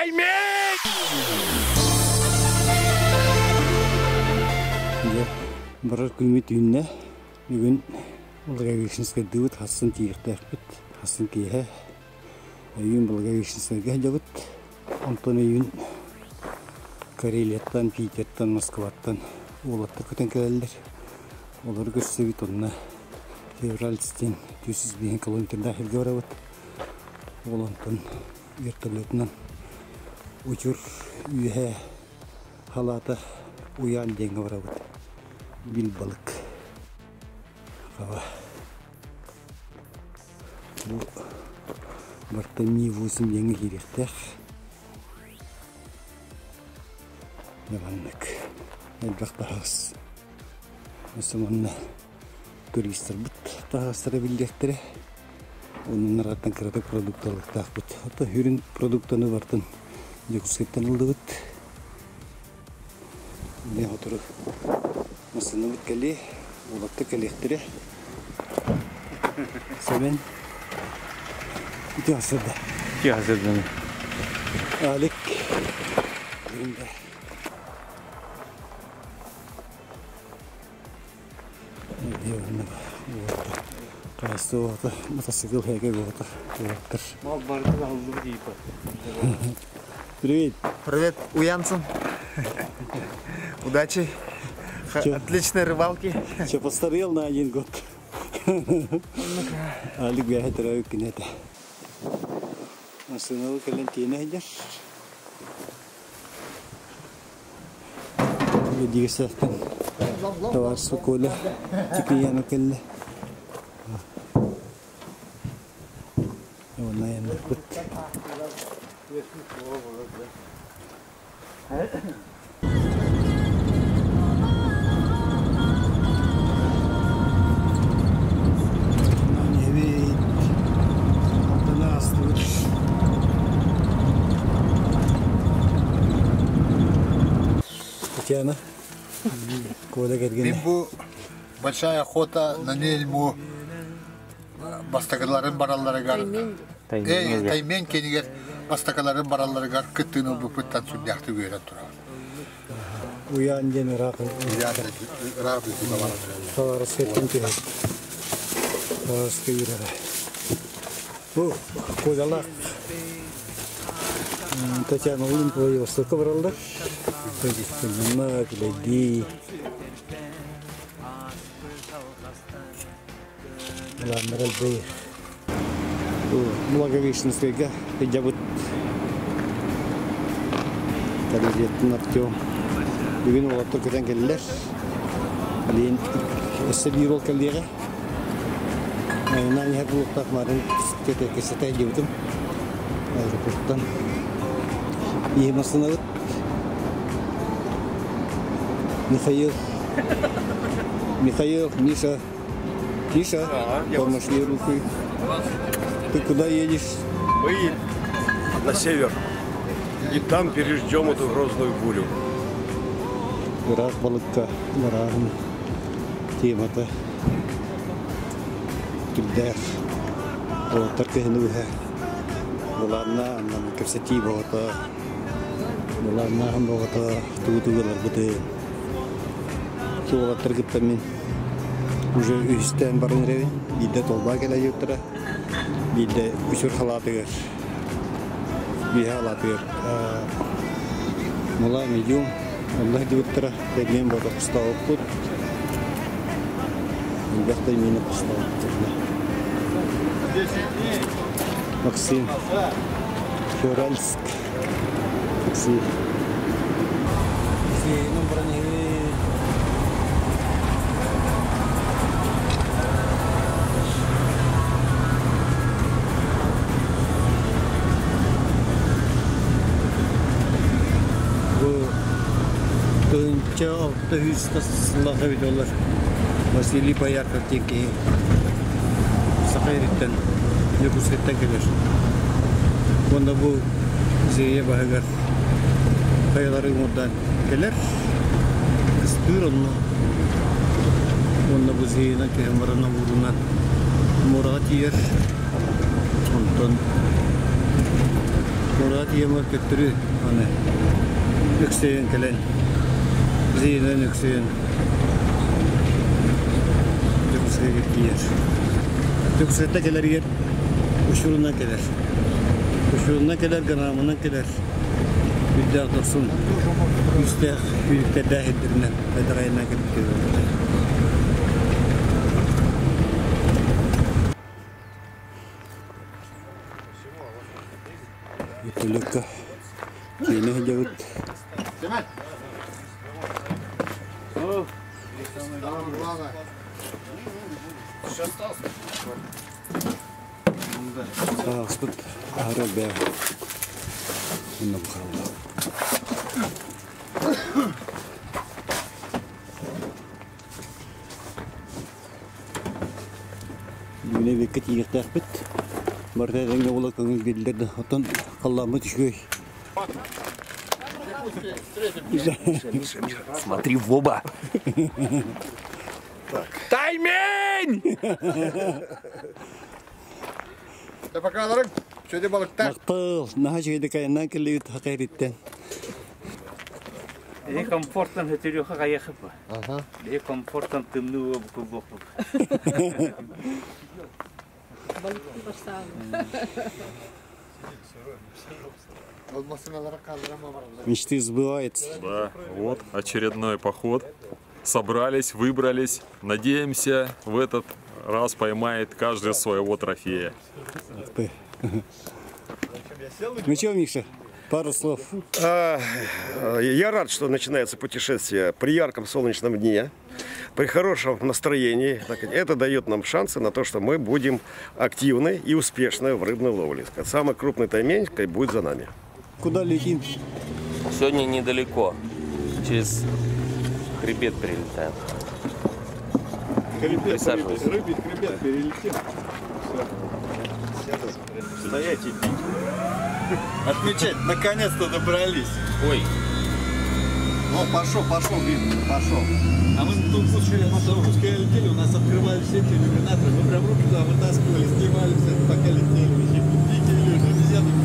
Таймень! Барар күлмет үйінне бүгін бұлға вешінске дұвыт хасын тиіртәрпіт, хасын кейе үйін бұлға вешінске жабыт. Онтан үйін Карелияттан, Питерттан, Москваттан олатты көтен кәлелер. Олар көрсебет онына февральстен 200 километрда хелге барабыт. Олантан вертолетынан учур үйе халата уян денге барабыт. Бил балык. Хава. Бұл бартами 8 денге керектер. Набаннык. Әлбақ тағыз. Осыманна туристер бұт. Тағыстары білдектері. Оның нараттан кірді продукталық тақ бұт. Ата хүрін продуктаны бартын. Жекускеттен ұлды бұт. Не отыру. Масыны бұт кәлі. Олапты кәлектері. Сәмен. Үті асырда. Үті асырда. Алик. Үйінде. Қайсы оғыты, мотоцикл хәйге оғыты. Мал барды алды дейіпі. Привет. Привет, Уянсон. Удачи. Отличной рыбалки. Че, постарел на 1 год? Алик бәхі тұрауы күнеті. Масынауы кәлентейіне әйдер. Өдегі сәқтен товар суколы текияны кәлі. Ona yandık bıt. Evet. Altına astılar. Татьяна. Коля Гергин. Бимбу большая охота на нельму. Бастакаларын бараллары гар. Таймень кенигер бастакаларын бараллары гар кыттыны бүпүттан сүдяқты көрен тұра. Уян дені рақы. Рақы дебалар. Товарыз кеттім керек. Товарыз күйірері. Бұл қойдалақ. Татьяна Олимпова остықы баралды. Көзістігіна күледі. Ландырал бейір. Благовещенскийге жабыт. Кәлелеттің Артем. Бүгін олаттыр көтен келілер. Әлейін өсі бір ол кәлдері. Айынан әр бұлықтақ марын көтекесі тәйдеудім. Аэропорттан. Ехмасын ауыт. Михаил, Миша. Тиша, помашни рукой. Ты куда едешь? Мы на север. И там переждем эту грозную бурю. Рах балыкка, барағын. Темата. Күлдер. Олаттар көхіні өйі. Бұларына аннан көрсети бағыта. Бұларына хан бағыта. Туғытығылар бұты. Олаттар күттен мен. Уже üstten barın revin, bir de tolba gele yutra, bir de uçur halatıyor, bir halatıyor. Mola medium, Allah yutra, teknem boda kustav put, ilbette yine kustav putla. Maksim, Февральск, Maksim. Si nombran ini. Тönce 600 сыллаға видеолар Василий Боярков теңке Сақайреттен, Якутскеттен келер. Онда бұл зейе бағығар қайылары ұмырдан келер. Кыстыр онна. Онда бұл зейена кеем барына бұрынан мұраға тиер. Онтан Murat yemur kötürü ana. Yükseğin kelen. Zeynen yükseğin. Yükseğe gittiler. Yükseğe gelir yer. Uçurundan gelir. Uçurundan gelir, ganamından gelir. Bir daha dursun. Üstte büyükte dahildirine. Fedarayına gelip geliyor. Ituloka. Kini hijawit. Спит арабе. Инна бхалла. Yine vakit yıktık bit. Marta rengi ola kanı bildirdi. Otan kallamı düşüyor. Смотри в оба. Таймень! Tepakaların şöyle balıkta. Maqtal, naha şeyde kayandan keliyut hakiritten. Комфортно хэтэрёха гаяхып. Ага. Комфортно тымнуу букубук. Мечты сбываются. Да, вот очередной поход. Собрались, выбрались. Надеемся, в этот раз поймает каждый своего трофея. Ну что, Миша, пару слов. Я рад, что начинается путешествие при ярком солнечном дне, при хорошем настроении. Это дает нам шансы на то, что мы будем активны и успешны в рыбной ловле. Самый крупный таймень будет за нами. Куда летим? Сегодня недалеко. Через хребет прилетаем. Присаживайся. Хребет перелетим. Стоять и пить. Отмечать, наконец-то добрались. Ой, О, пошел, видно, пошел. А мы тут пускай летели, у нас открывали все эти иллюминаторы, мы прям руки туда вытаскивали, снимали все, пока летели. Видите, Илюша, нельзя тут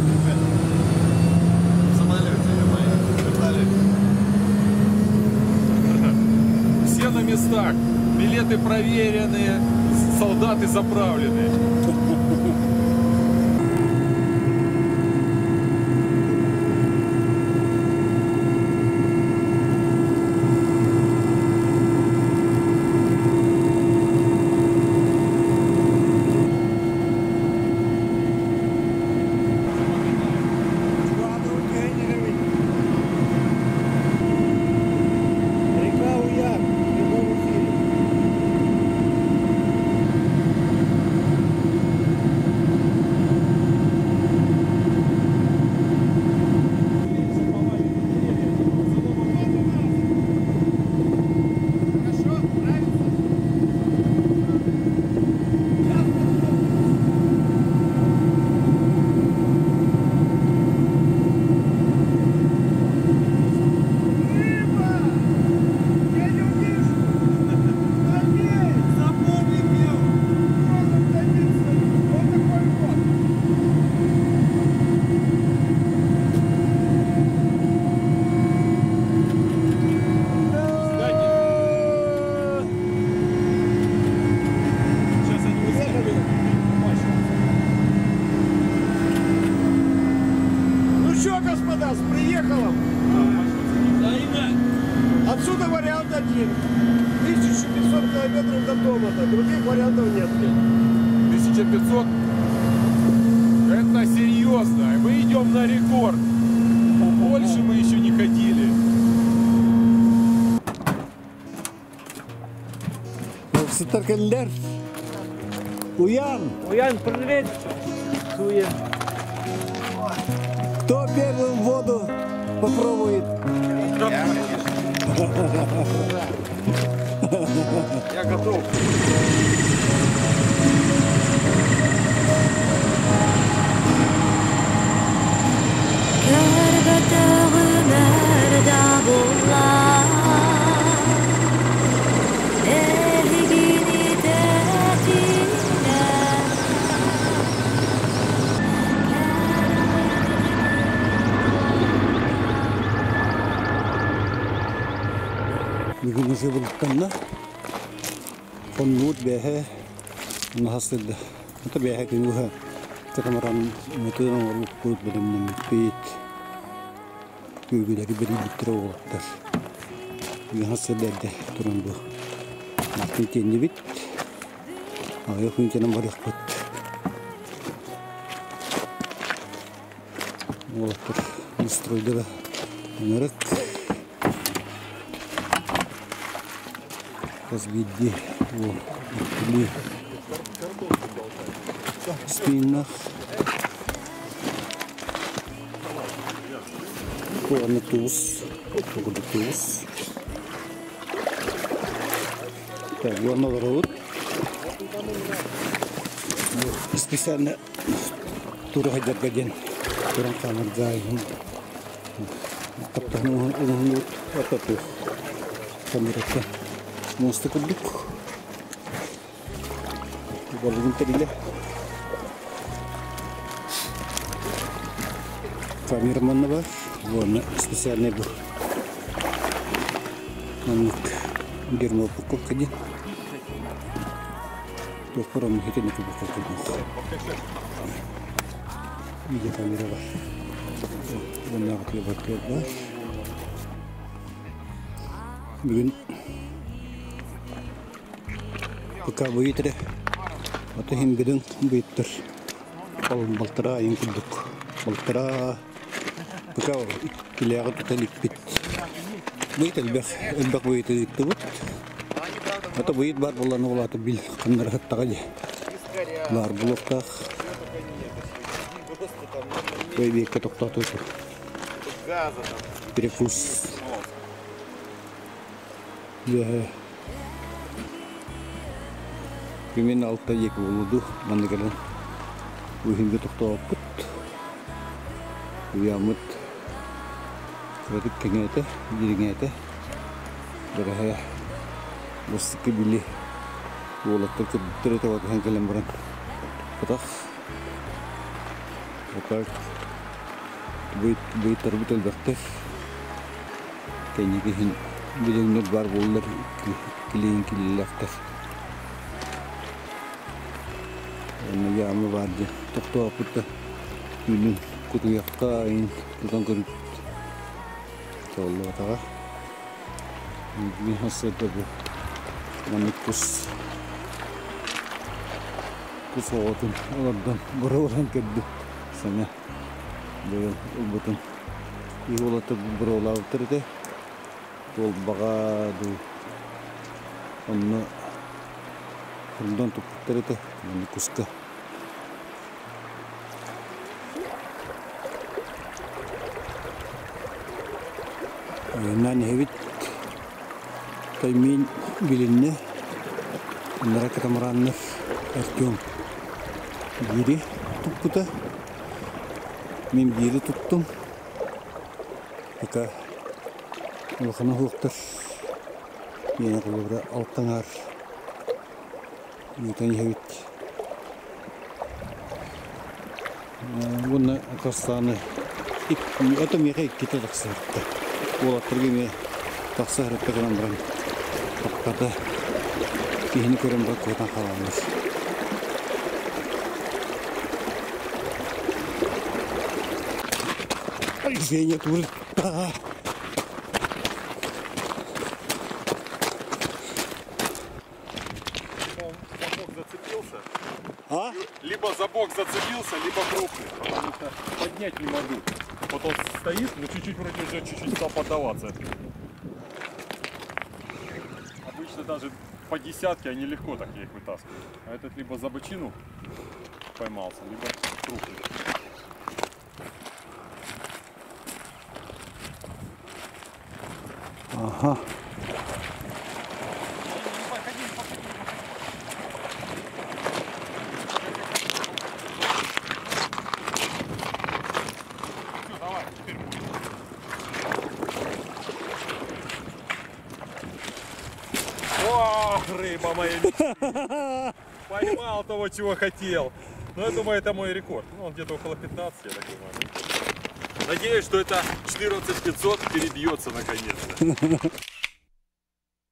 в самолете, Все на местах. Билеты проверенные, солдаты заправлены. Отсюда вариант один. 1500 километров до дома-то. Других вариантов нет. 1500? Это серьезно. Мы идем на рекорд. Больше мы еще не ходили. Сытаркаллер. Уян. Уян, привет. Суем. Кто первым воду попробует? Я готов. Bugün ise buluttanla konut behe nahasıldı. Hatta behe tüyüha katamaran mutluluğun olup bulut bölümünün bit büyüleri beri bitir oğulaklar. Bugün hasıldı durun bu. Naktin kendi bit. Ayok hünçenem var yakıt. Oğulaklar nastroyda da onarık. Разбиди его, или спинах, туз, так, его наоборот, специально тургаден, туран камер займ, таптан он вот эту камеру. Monster kuduk. Baru minta dia. Kameraman apa? Warna spesialnya bu. Nanik dia mau pukul kaji. Tuh orang itu ni pukul kaji. Ini kamera bah. Warna lebat. Begini. Пока выйдет, вот им беден выйдет. Полтора им кудук. Полтора. Пока килягат это липит. Выйдет эльбах выйдет вот. Это выйдет бар была новая табиль. Камера хаттагали. Бар буловтах. Выйдет катокта тоже. Перекус. Я. Кемен алтта екі болуды, мандығырын өйінгі тоқтауып бұт. Уямыт күрәдік кәңеті, еріңеті. Бірі бұстықы білі олаттыр күрдіктір өте ватыған кәлем бұрын. Бұтақ. Бұтақ бұйттар бұт әлбәқтір. Кәнеге біліңнер бар болылар кілейін келеләқтір. Ya ama vardı. Tokto aputta. Yunun kutu yakka in kutan kerut. Allah taala. Ini hasil bu. Manikus. Kusotun. Oradan buradan keddi. Sana. Böyle ubutun. İholata buralar tırdı. Bol bagadu. Onu Ondan tutturdu. Manikuska. Nani hevit taymin bilinne onlara katamaranlar ertiyorum. Biri tuttu min biri tuttum. Peka olakana huktır. Yine kulubra alttanar. Yutani hevit. Bunun kastanı atom yaka kita taksartta. Olatırgı me taksartta kalandıran. Kapkata kihini körümde koytan kalanmış. Ay Женя turta. Либо за бок зацепился, либо крупный. Потому что поднять не могу. Вот он стоит, но чуть-чуть вроде уже чуть-чуть стал поддаваться. Обычно даже по десятке они легко так я их вытаскиваю. А этот либо за бочину поймался, либо крупный. Ага. Ох, рыба моя мечты. Поймал того, чего хотел. Но я думаю, это мой рекорд. Ну, он где-то около 15, я так думаю. Надеюсь, что это 14 500 перебьется наконец-то.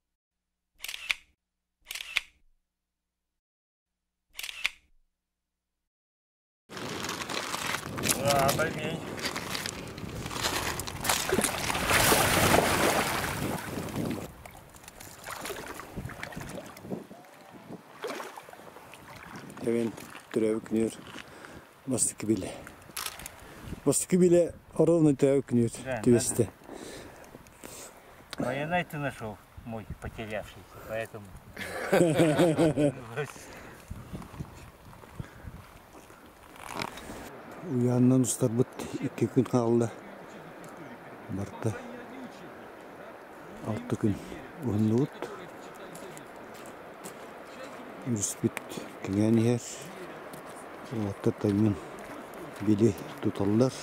Türevik nör. Bastık bile. Bastık bile оровный türevik nör. Tüveste. Военный ты нашел, мой потерявшийся, поэтому... Uyandan ustar bıt 2 gün kaldı. Barta 6 gün uğunlu ut. Ürüspüt kingen yer. Oğatta taymin bili tutallar.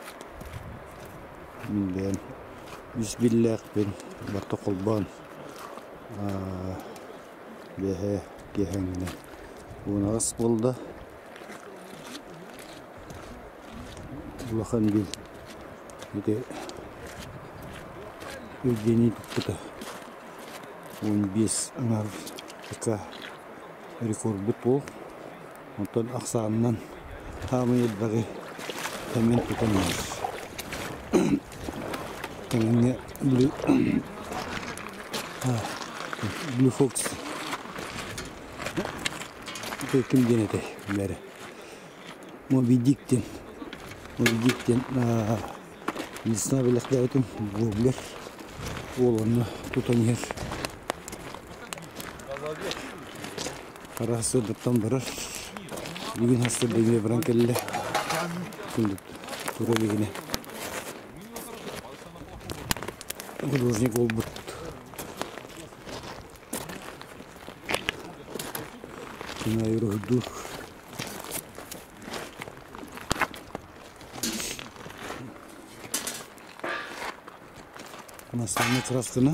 Minden Bismillah ben barta kolban. Behe gehengine. Buna as bolda. Улахан бил. Ите Евгений Пута. 15 аңар ика рекорд бутбол. Онтон ақсанынан хамы елбағы тәмен тұтанмар. Тәменге Blue Fox. Ите кім денеті бәрі. Моби Диктен. Диктен лесна беләктәйтем гоблер олонны тутанер. Карасы дыптан барар. Бүген хастыр деме баран келле. Күндүк туралыгына. Художник ол бут. Кина юруду. Масаны красканы.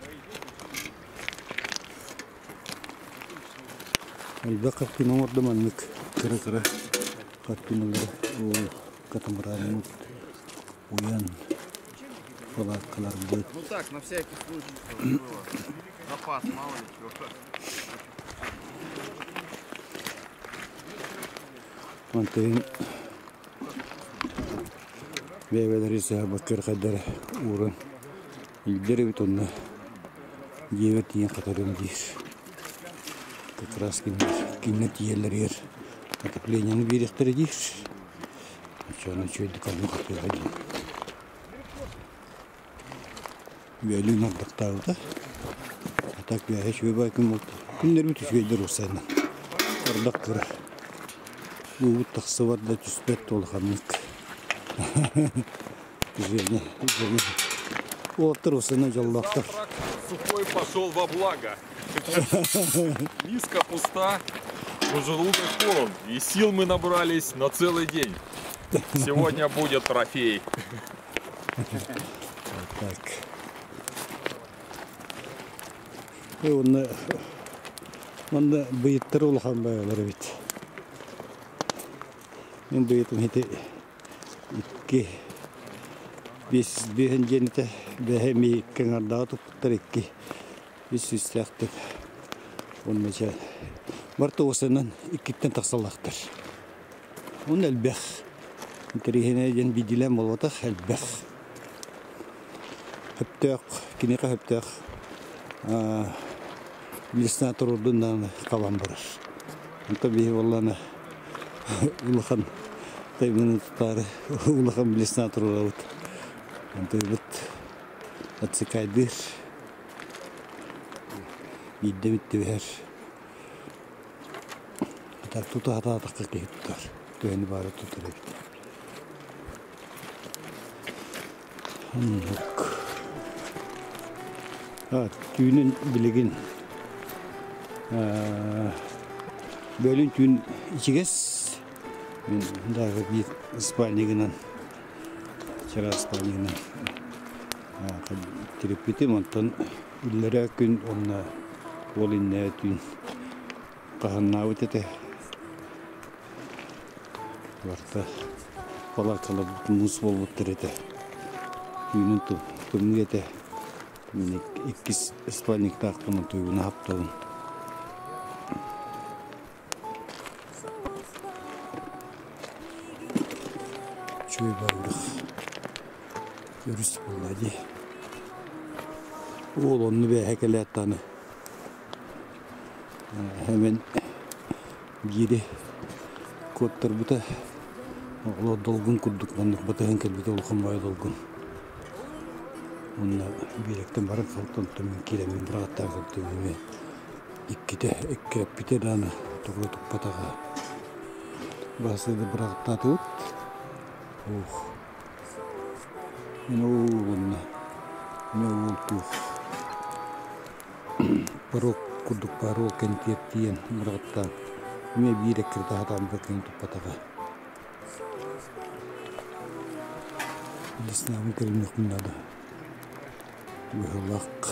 Алба капканы ордаманнык. Кыра-кыра. Капканылары. О, катамаранын. Уян. Палаткалар будет. Ну так, на всякий случай, чтобы было. Запас, мало ли чего. Антын бәйбәләре сәбәккер кадәр урын. Илдері бит онна 9 тиен қатарым дейір. Как раз кинне тиелер ер. Отопленияны беректері дейір. Чаны чөйді қалын қатыға дейін. Бәлі нағдықтағы да. Атак бәйе шөй байкын болды. Күндер бүті шөйдер осайынан. Ардақ кірі. Бұл тақсы бар да түспет толы қамник. Жене. Сухой пошел во благо. Миска пуста, но желудок полон. И сил мы набрались на целый день. Сегодня будет трофей. Так. И он быйыттар улахан байлар бит. Мен быйытым хите 2 бehen жените бехеми кеңарда туптар 2 сүстәктек. Оннача барты осынан 2-тен тақсаллақтар. Он әлбәх. Интерихене жен бидилем болвата әлбәх. Хөптәк, кинеқа хөптәк. Лесна турудундан калан барар. Онта бе валлана улахан таймын тутары улахан лесна турурабыт. Онта бит атсыкайдыр. Бидде битте бер. Так тута хата такка кеттер. Төйни бары тутар бит. Tüyünün bilgin bölün tüyün içiges daha bir İspanya'nın çara İspanya'nın tripiti montan illere gün onunla olinne tüyün kahanna ötete varta pala kalıp mus bol butterete tüyünün tümgete İkiz İspanya'da aklımın tuyduğunu haptavın. Şöyle barırıq. Görüş bulladı. Oğlunu bir hekele attanı. Hemen geri коттар бута оло долгун курдук мандык батаган келбите улхамбай долгун. Онна биректен барын калтон мен келемин бираттар көптөгүнө икките эккепите дана тоготуп батага. Басыды бираттатып. Ух. Онна. Не улту. Парок курдук парок кентиен бираттан. Мен биреккирде адам бекин тупатага. Лиснам керемек надо. Бахлак.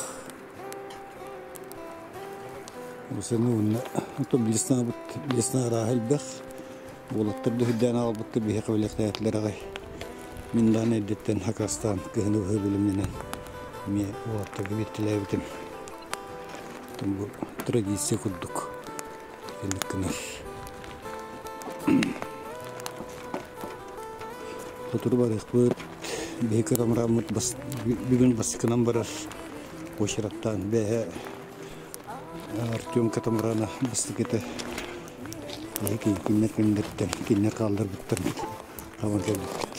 Усенуна, то лисна рахил бах. Болоттар дөйдән албытты бихе кабилеттәтләре. Мин дан эдеттен Хакастан кыны хөбүлүмнән. Мен болоттар биттеләбитим. Тумбу традиция куддук. Кенекне. Фотор барык бу бекерам рамут бас бүгүн баскынан барар. Ошыраттан бе Артем Катамрана бастыкете. Яки киннерден киннер калдыр биттер. Кабан келбит.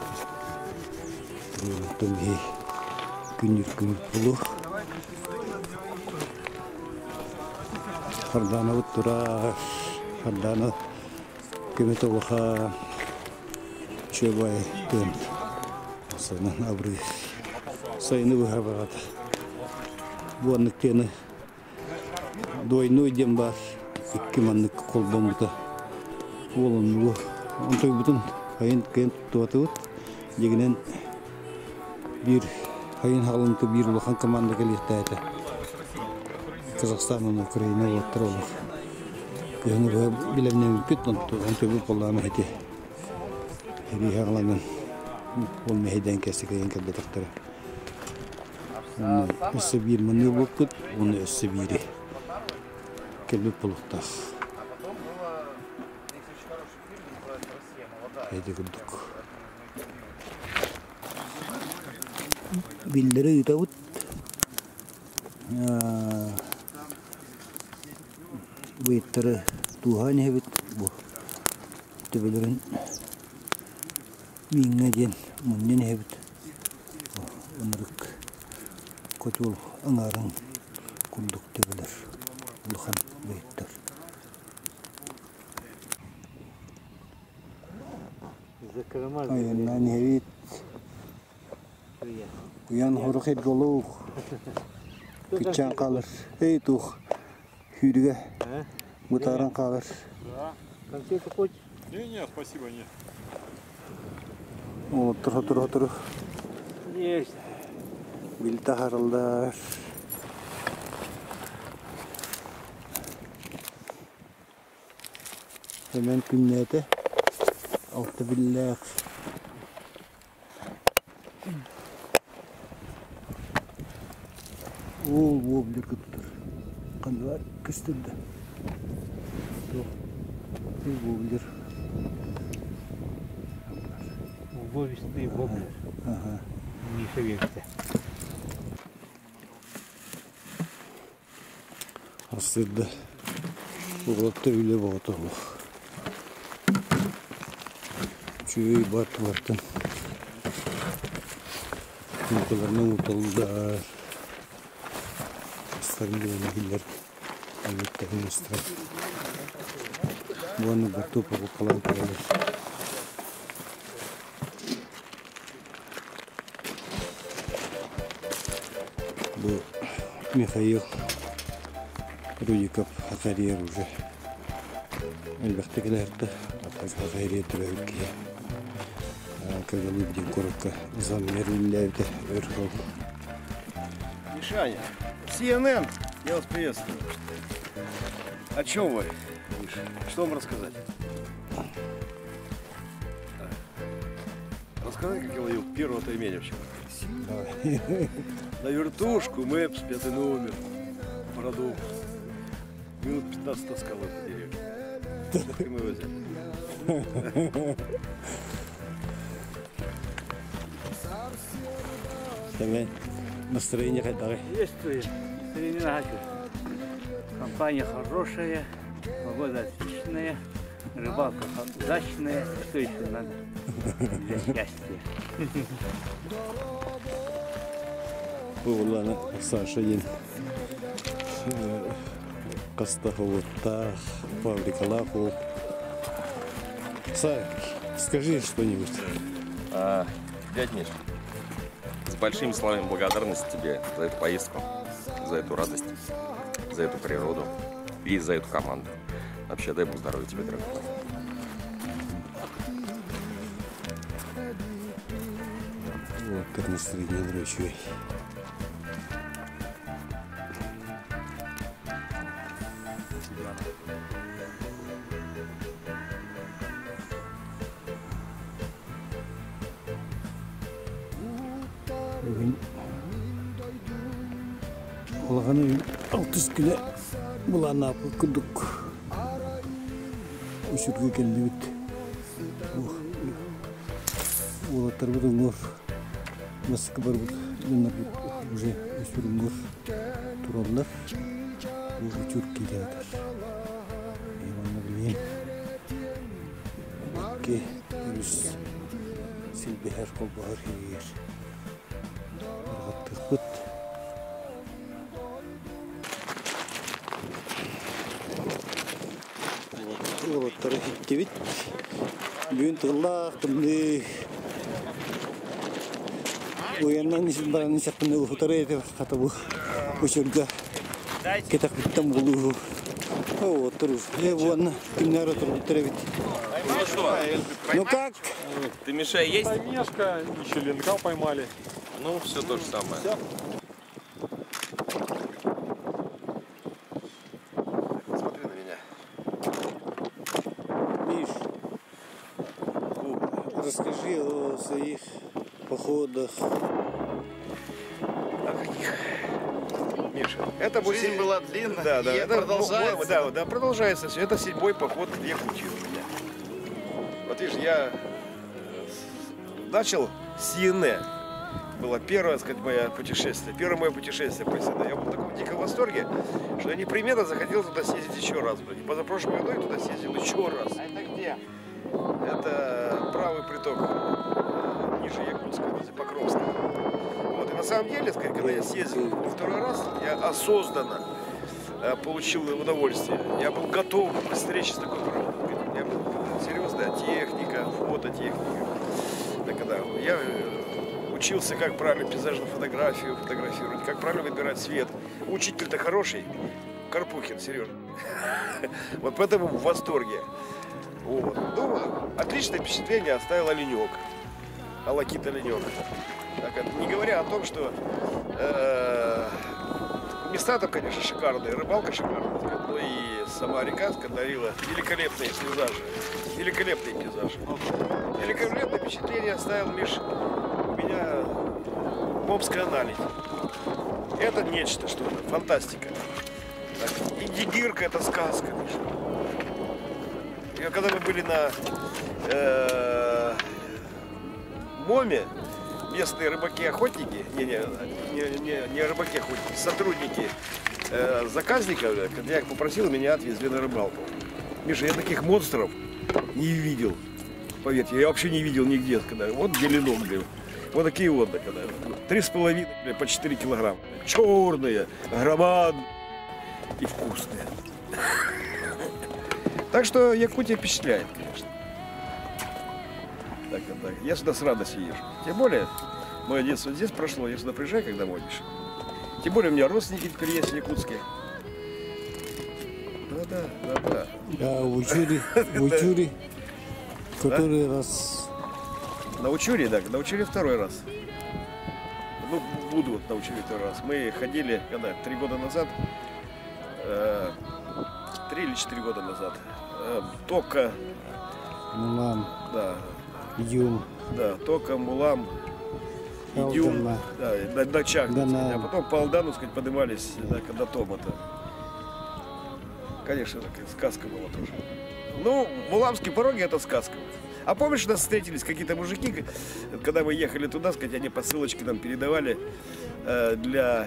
Тумби күнүр булу. Хардана утура хардана кеметолха чебай тен. Санан абры. Сайны выхабат. Буанныктены дойной дем бар. Икки маннык колбомута. Олонлу. Онтой бутун хайын кен туатыбыт. Дегенен бир хайын халынты бир улахан команда келектайты. Казахстанның Украина оттыр олар. Көнү билемнен бүт онтой бу коллама хете. Эри хагаланын ол мейдан кесиген келбетектер. Өссө бир мыны болуп, оны өссө бири. Келбет болуктар. Хайди курдук. Биллери ütабыт. Быйттары тухан хебит бу. Төбөлөрүн миңне ден муннен хебит. Онырык көтүл аңарын курдук төбөлөр. Улхан быйттар. Айнан хебит. Уян хорохет голук. Кичан калыр. Эй тух. Хүрге. Мутаран калыр. Конфеты хочешь? Не, спасибо, нет. О, тур. Есть. Билта харылдар. Hemen күннәте. Алты билләк. Ол бир күттүр. Кандай кыстырды. Воблер. Вовистый воблер. Ага. Не шевелится. Астырды. Уғлапты үйле бағытығы. Чөй бартын. Мүмкілерінің ұтылдар. Астарын дөйінігілер. Әлбеттәген астырап. Бұғаны бір топы қалан көрелер. Бұл Михаил Рудиков Хакарьер уже. Әлбәқті келерді. Атақ Хакарьер түрәуікке. Кәгілі біден көрікке. Заммерлілерді өрхол. Мишаня, CNN, я вас приветствую. О чем вы, Миша? Что вам рассказать? Рассказать, как я ловил первого тайменя вчера. На вертушку, Мэпс, 5 номер, продукт. Минут 15 таскал по деревне. И мы его взяли. Настроение какое? Есть настроение на хочу. Компания хорошая, погода отличная. Рыбалка удачная, что еще надо для счастья. Улана Сашаин Кастаховота, фабрикалаху. Сай, скажи что-нибудь. Дядь Миш, с большими словами благодарности тебе за эту поездку, за эту радость, за эту природу и за эту команду. Вообще, дай Бог здоровья тебе, дорогой. Вот как настроение дрочевой. Олағаны 600 күні бұланы апы күдік. Үшірге келді бет. Олаттар бұд оңыр. Масқы бар бұд. Уже үшір оңыр тұралар. Уже чүрк келді атар. Еманны білген. Бәкке үріс селбе әр қол бағар келер. Арғаттық бұд. Олаттары хиттебет. Бүгін тұғылақ тұмды. Ояннан бараны шақпынды ұхытары әді қата бұл. Өшіргі кетақ біттен болу. Отыру. Бұғанна күннер отыру бұттары бет. Ну что? Ну как? Ты Миша есть? Таймешка, еще ленка поймали. Ну, все то же самое. Смотри на меня. Миш, расскажи о своих походах. Миша, это будет... Жизнь была длинная, Да, да, и это продолжается. Да, продолжается все. Это 7-й поход в Якутию у меня. Вот видишь, я начал с Яне. Было первое, так сказать, мое путешествие. Первое мое путешествие по Сине. Я был в таком диком восторге, что я непременно захотел туда съездить еще раз. И позапрошлом году я туда съездил еще раз. А это где? Это правый приток ниже Якутска, возле Покровска. Вот. И на самом деле, сказать, когда я съездил второй раз, я осознанно получил удовольствие. Я был готов к встрече с такой природой. Я был серьезная техника, фототехника. Да, когда я учился, как правильно пейзажную фотографию фотографировать, как правильно выбирать свет. Учитель-то хороший, Карпухин, Сережа. Вот поэтому в восторге. Вот. Ну, отличное впечатление оставил оленек. Алакит оленек. Не говоря о том, что места там, конечно, шикарные, рыбалка шикарная, но и сама река дарила великолепные пейзажи. Великолепные пейзажи. Великолепное впечатление оставил, Миш, у меня Момская наледь. Это нечто, что-то, фантастика. Так, Индигирка — это сказка, Миш. И когда мы были на Моме, местные рыбаки-охотники, не рыбаки-охотники, сотрудники заказника, когда я их попросил, меня отвезли на рыбалку. Миша, я таких монстров не видел. Поверьте, я вообще не видел нигде. Когда, вот беленок, блин. Вот такие вот, когда 3,5 по 4 килограмма. Черные, громадные и вкусные. Так что Якутия впечатляет, конечно. Так. Я сюда с радостью езжу. Тем более, мое детство здесь прошло, я сюда приезжаю, когда домой, Миша. Тем более, у меня родственники теперь есть якутские. Да. А в Учуре, который раз... На Учуре, да, на Учуре второй раз. Ну, буду вот на Учуре второй раз. Мы ходили, когда, 3 года назад, 3 или 4 года назад, Тока, Мулам, да, Юм, да, Тока, Мулам, Идюм, да, до Чах, а потом по Алдану, сказать, поднимались до Томота. Конечно, такая сказка была тоже. Ну, Муламские пороги — это сказка. А помнишь, у нас встретились какие-то мужики, когда мы ехали туда, сказать, они посылочки нам передавали для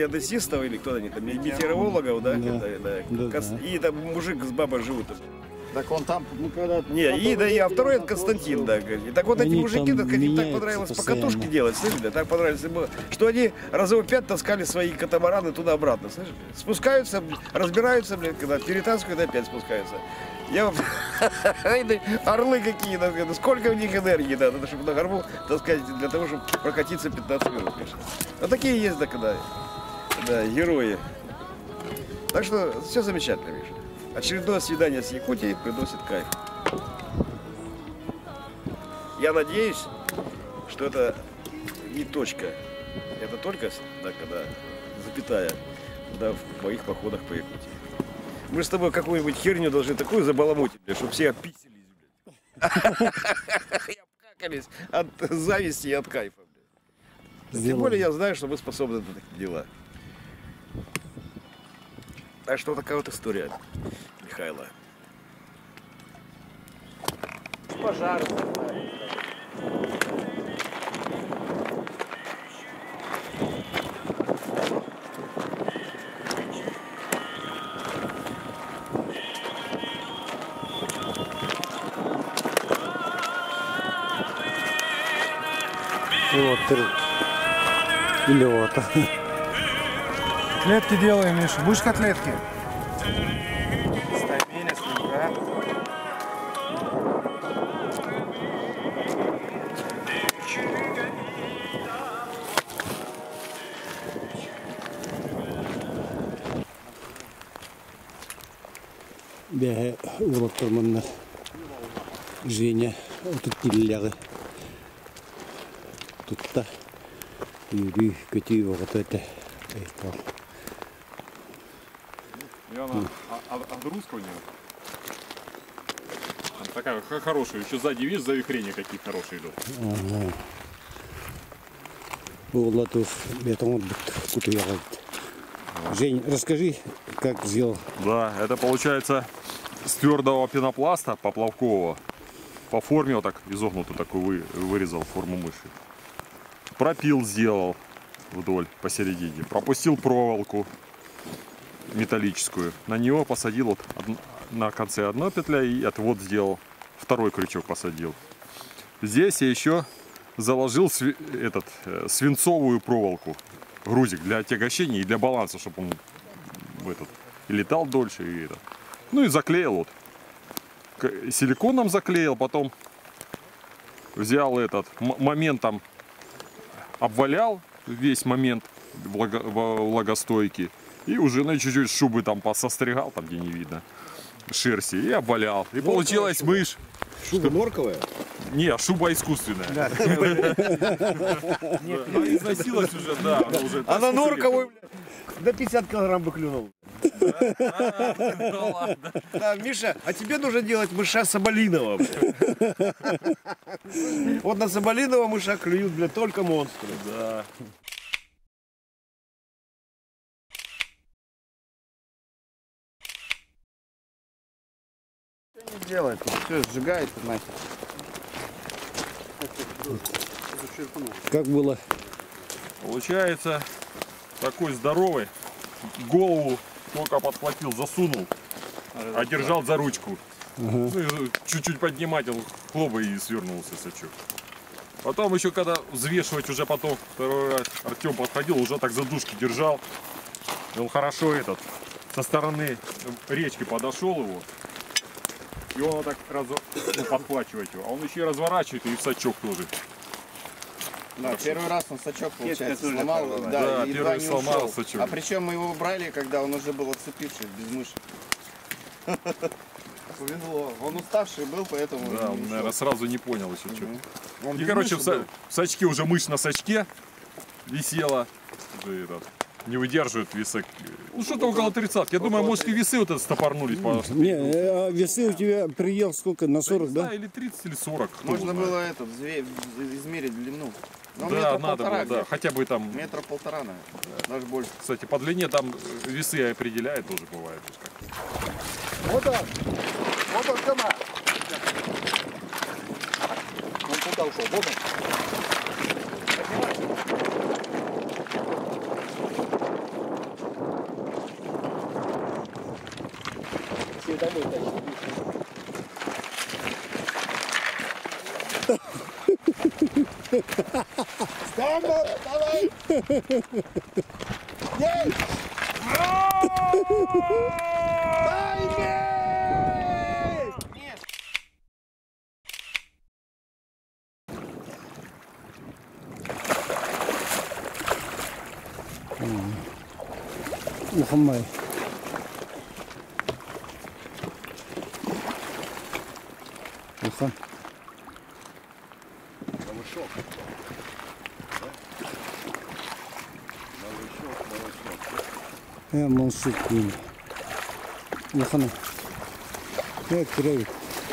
геодезистов или кто-то, метеорологов, да? И там мужик с бабой живут. Так он там, ну когда... Не, и да, а второй это Константин, да, говорит. И так вот эти Они мужики, там так, им так меняются понравилось постоянно. покатушки делать, слышали, так понравилось, что они разово 5 таскали свои катамараны туда-обратно, слышали? Спускаются, разбираются, блин, когда перетаскивают, опять спускаются. Я вот, орлы какие, да, сколько в них энергии надо, чтобы на горбу таскать для того, чтобы прокатиться 15 минут, конечно. Вот такие есть, да, когда, да, герои. Так что все замечательно, Миша. Очередное свидание с Якутией приносит кайф. Я надеюсь, что это не точка, это только, да, когда запятая, да, в моих походах по Якутии. Мы с тобой какую-нибудь херню должны такую забаламутить, чтобы все описались, и обкакались от зависти и от кайфа. Тем более я знаю, что мы способны на такие дела. Так что такая вот история, Михайло. Пожар. Вот, или вот. Котлетки делаем, Миша. Будешь котлетки? Стабильно, слегка. Бәһә урып торманнар. Женя отып килеләге. Тутта. Юрий көтүй вакыт өтә. И она отгрузка у нее. Она такая хорошая. Еще сзади, видишь, завихрения какие хорошие идут. Ага. Вот тут бетон кутуя. Жень, расскажи, как сделал. Да, это получается с твердого пенопласта поплавкового. По форме вот так изогнутую такую вырезал форму мыши. Пропил сделал вдоль, посередине. Пропустил проволоку металлическую. На него посадил вот на конце одна петля и отвод сделал. Второй крючок посадил. Здесь я еще заложил свинцовую проволоку. Грузик для отягощения и для баланса, чтобы он и летал дольше. И ну и заклеил вот. Силиконом заклеил, потом взял моментом, обвалял весь момент влагостойкий. И уже чуть-чуть шубы там посостригал, там где не видно шерсти, и обвалял. И получилась мышь. Шуба норковая? Не, шуба искусственная. Износилась уже, да. Она норковая, до 50 килограмм бы клюнул. Да, Миша, а тебе нужно делать мыша соболиного. Вот на соболиного мыша клюют, блядь, только монстры. Да. Не делает, все сжигает нахер. Как было? Получается, такой здоровый, голову только подхватил, засунул, а держал за ручку. Ну, и чуть-чуть поднимать, он хлоба и свернулся сачок. Потом еще когда взвешивать уже потом второй раз Артем подходил, уже так задушки держал. И он хорошо со стороны речки подошел его. И он вот так подхвачивает его. А он еще и разворачивает и в сачок тоже. Да, первый раз он сачок, получается, сломал. Да, едва первый не сломал ушел. сачок. А причем мы его брали, когда он уже был отцепивший, без мыши. Повезло. Он уставший был, поэтому... Да, он, наверное, сразу не понял еще что. И, короче, в сачке уже мышь на сачке висела. Уже не выдерживает веса. Ну, что-то около 30. Я думаю, может, и весы вот это стопорнулись. Не, а весы у тебя приел сколько? На 40, да? Или 30, или 40. Можно было измерить длину. Но да, надо было, да. Хотя бы там... 1,5 метра, наверное. Даже больше. Кстати, по длине там весы определяют, тоже бывает. Вот он. Вот он, Тёма. Он куда ушел? Вот он. Все домой тащи. Stand up, давай! Ей! Мухаммай. Ухан. Моншут күйін. Ухана. Кірейік.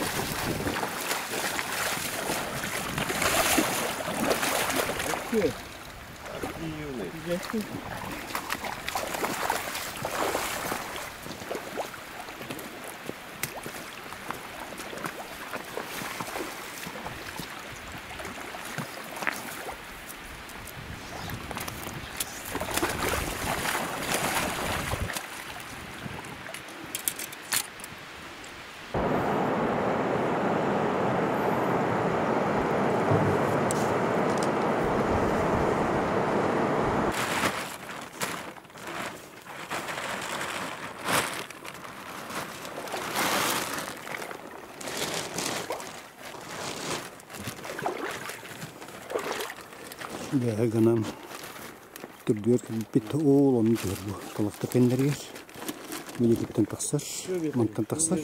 Бәғі ғанам түрдер бітті олым жер бұл. Қалақта кәндергер. Медикеттен тақсар, мантан тақсар.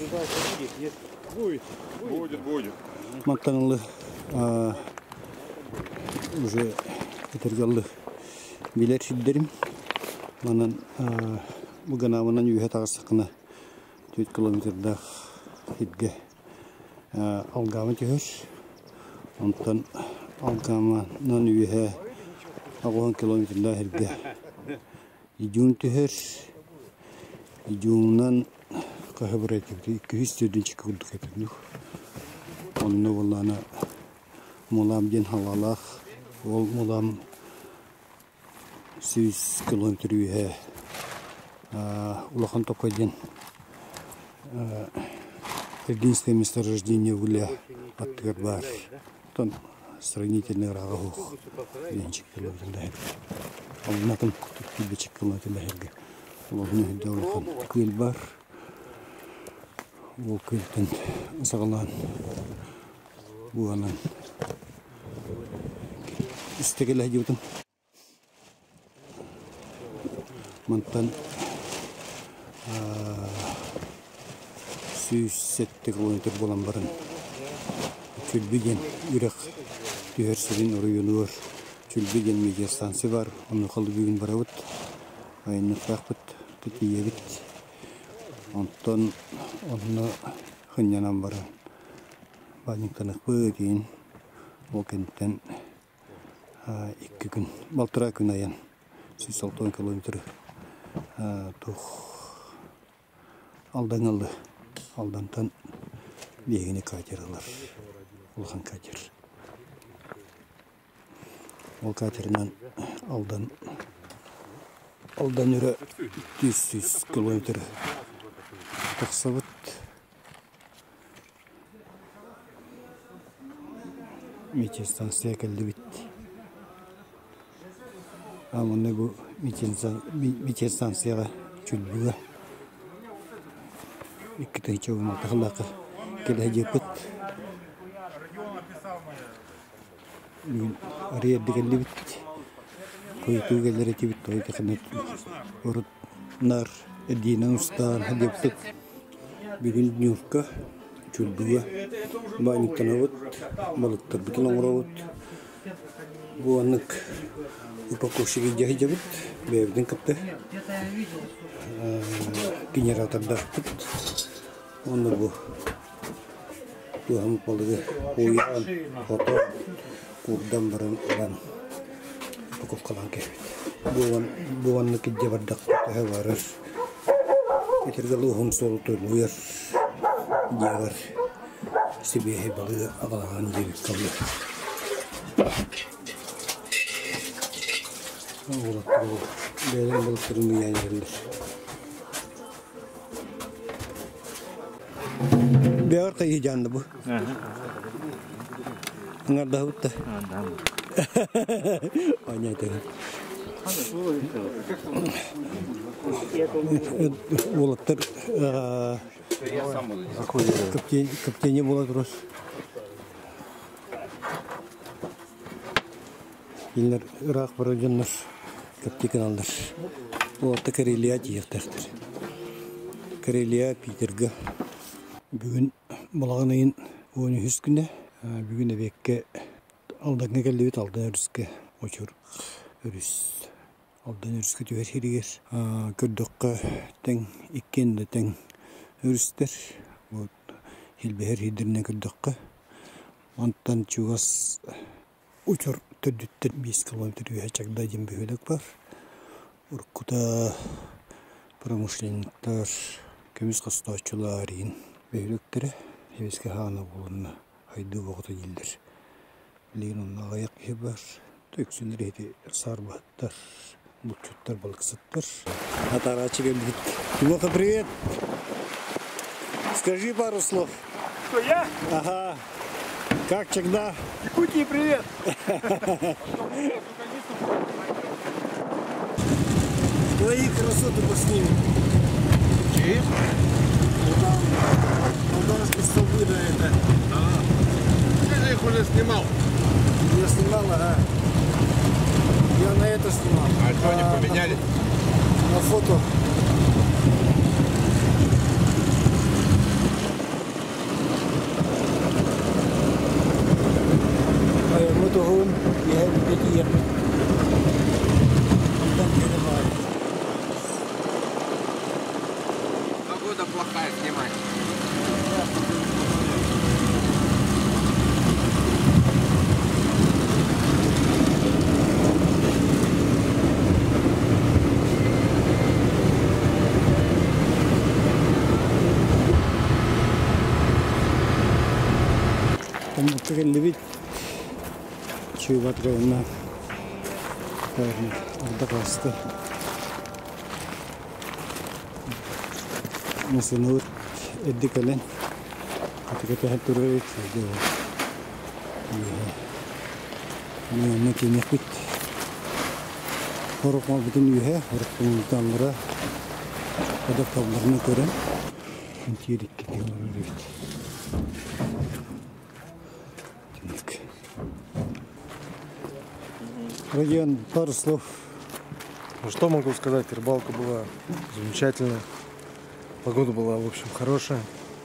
Будет. Мантанылы уже етергалды билер шүддерім. Манан бұл ғанамынан үйе тағырсақына 4 километрда хидге алғамы түйір. Онтан алғамынан үйе ағуан километрда хидге идюн түйір. Идюннан қағыбыр әйтіпті 200 чекі күрдік әйтіпті. Онны оланы мұлам ден халалақ, ол мұлам 100 километр үйе улахан топайден единственное месторождение угля аттығар бар. Тон сравнительный рағаух 1 километрда әйтіпті. Алынатын 45 километрда әйтіпті. Олғыны даулақан көл бар. Ол көлтен сағалан бұғанан істегел әдеудің. Мантан 107 километр болан барын. Чөлбеген үрек түйерсерін ұрыйыны өр. Чөлбеген медиастансы бар. Оны қалды бүгін бара өт. Айны фрақпыт. Тетиебит. Онтон онны хынянан баран. Баниктанық бөтейін. Ол кенттен 2 күн. Балтыра күн аян. 160 километр тух алдан алды. Алдантан бегіне катер алар. Улхан катер. Ол катерінен алдан үрі 100 километр тақсабыт. Метеостанция кәлді бит. Амыны бұл метеостанцияға чүлбігі. 2 тайча өмалты қылақы келі әдепіт. Арияды кәлді бит. Көйту кәлдері тебіт. Ойты қанет ұрытнар әдейінен ұстан әдепіт. Бүгін дүниеққа чүлбігі. Баниктан ауыт. Балықтар бітін оңыр ауыт. Бұл анық упаковщигі жағы жабыт. Бәйбдің қыпты. Генератордар бұт. Оны бұл туғамық балығы ойан, фото, құрдан баран ұлан упаковкалан кәбет. Бұл анық кедде бардақ бұтығы барыр. Кетергалы ұғын солы тойлуыр. Жағыр себейі балығы ағалаған жебет қалды. Бәлін балықтырын үйен ерілдір. Бәғыр қайы жанды бұл? Аңарда бұтты? Понятно. Олаттар каптене болады рос. Илер Ирак баражаннар каптеканалдар. Олатта Карелия тиектектер. Карелия Питерга. Бүгін балағын айын 13 күнде. Бүгін әбекке алдаңа кәлдебет алдан өріске очыр өріс. Алдан өріске түйер херігер. Көрдіққа тәң иккенді тәң өрістер. Хелбәр хедеріне көрдіққа. Антан чуғас очыр түрдіттер 5 километр үйәчақда дем бөхелік бар. Уркута промышленниктар көміз қастаушылар ең бөхеліктері. Хевеске ханы болуына айды боғыта елдер. Білеген онына аяқ ке бар. Төксілер еті сарбаттар, бұлчуттар, балқысыттар. Атарачы келдік. Тимоха, привет! Скажи пару слов. Что, я? Ага. Как Чагда? Якутии, привет! Твои красоты поснимем. Чип? Молдавский столбы, да, это. Ты их уже снимал. Я снимал, ага. Я на это снимал. А что они поменяли? На фото. Мы того я не Погода плохая, снимай. Левит чуvat района Ардакаста. Насынур эддикален атыката турайт дөө. Мен кинекит хорокмал бүтүн үйе хорокмал тамыра адапталарны көрөм. Интерик кетет. Район, пару слов. Ну, что могу сказать, рыбалка была замечательная, погода была, в общем, хорошая.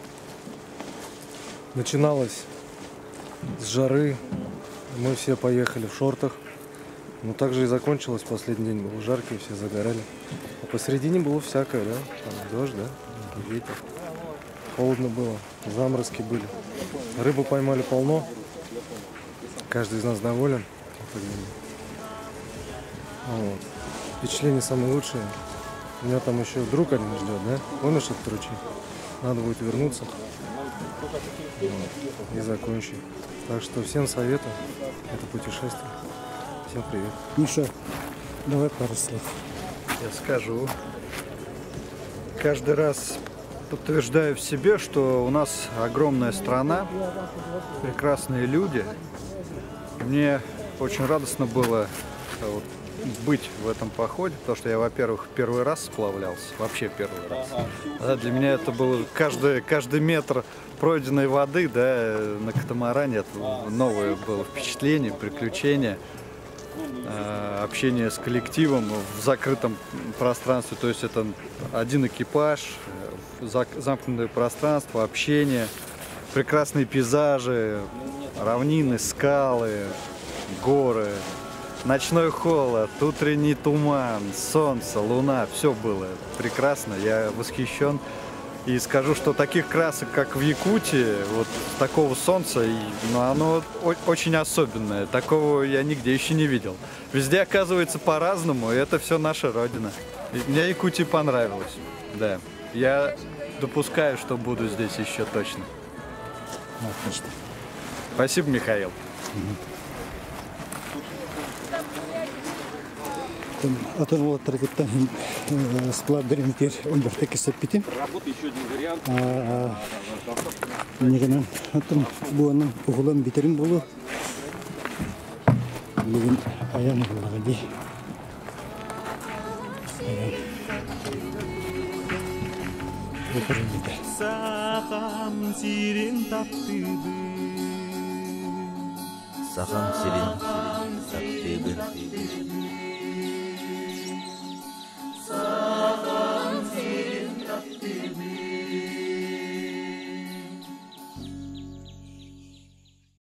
Начиналось с жары, мы все поехали в шортах, но также и закончилось, последний день был жаркий, все загорали. А посередине было всякое, да, там дождь, да, ветер, холодно было, заморозки были. Рыбу поймали полно, каждый из нас доволен. Вот. Впечатление самое лучшее. Меня там еще друг один ждет, да? Помнишь этот ручей? Надо будет вернуться и закончить. Так что всем советую это путешествие. Всем привет. Миша, давай пару слов. Я скажу. Каждый раз подтверждаю в себе, что у нас огромная страна, прекрасные люди. Мне очень радостно было быть в этом походе, потому что я, во-первых, первый раз сплавлялся, вообще первый раз. Да, для меня это было каждый метр пройденной воды, да, на катамаране, это новое было впечатление, приключение, общение с коллективом в закрытом пространстве, то есть это один экипаж, замкнутое пространство, общение, прекрасные пейзажи, равнины, скалы, горы. Ночной холод, утренний туман, солнце, луна, все было прекрасно, я восхищен. И скажу, что таких красок, как в Якутии, вот такого солнца, оно очень особенное, такого я нигде еще не видел. Везде оказывается по-разному, и это все наша родина. И мне Якутия понравилась, да. Я допускаю, что буду здесь еще точно. Отлично. Спасибо, Михаил. Атон вот таргеттан сплавдерин тер умберте кесеппитин. Работа еще один вариант. Негенен атон буанын угулан битерин болу. Bilgin ayam olarak di. Ayam. Bukan gitu. Sakam sirin taptibin. Sakam sirin taptibin.